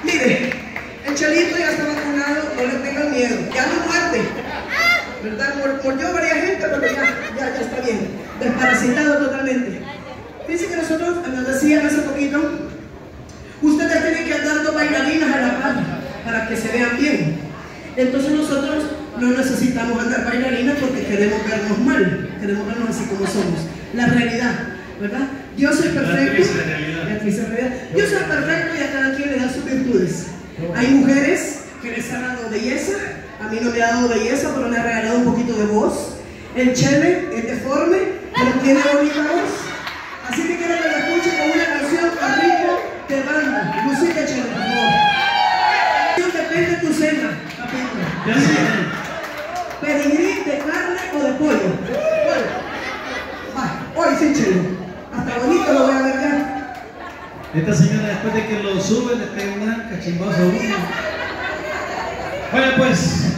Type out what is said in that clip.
Mire, el Chelito ya está vacunado, no le tengan miedo. Ya no muerde, ¿verdad? Mordió varias gente, pero ya está bien. Desparasitado totalmente. Fíjense que nosotros, nos decían hace poquito, ustedes tienen que andar dos bailarinas a la par para que se vean bien. Entonces nosotros no necesitamos andar bailarinas porque queremos vernos mal, queremos vernos así como somos. La realidad, ¿verdad? Dios es perfecto. La actriz de realidad. Dios es perfecto y a cada quien le da sus virtudes. Hay mujeres que les han dado belleza, a mí no me ha dado belleza, pero me ha regalado un poquito de voz. El Chele es deforme, pero tiene bonita voz. Así que quiero que lo escuchen con una canción a ritmo de banda. Música, Chele, por favor. Depende de tu cena, papito. Pedigrí de carne o de pollo. Va, hoy sí, Chele. Hasta bonito lo voy a vergar. Esta señora, después de que lo sube, le pega una cachimbazo a uno. Bueno, pues.